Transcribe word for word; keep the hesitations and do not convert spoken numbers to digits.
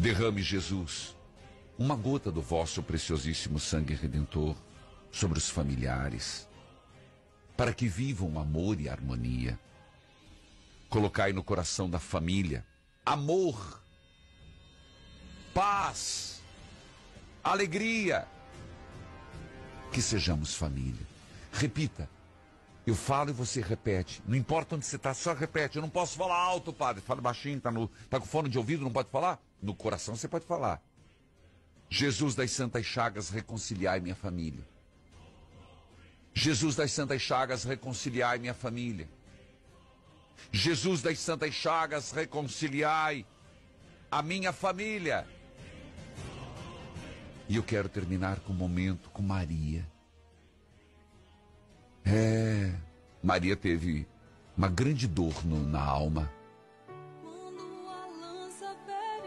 Derrame, Jesus, uma gota do vosso preciosíssimo sangue redentor sobre os familiares, para que vivam amor e harmonia. Colocai no coração da família amor, paz, alegria. Que sejamos família. Repita. Eu falo e você repete. Não importa onde você está, só repete. Eu não posso falar alto, padre. Fala baixinho, tá, no, tá com fone de ouvido, não pode falar? No coração você pode falar. Jesus das Santas Chagas, reconciliai minha família. Jesus das Santas Chagas, reconciliai minha família. Jesus das Santas Chagas, reconciliai a minha família. E eu quero terminar com um momento com Maria. É, Maria teve uma grande dor no, na alma.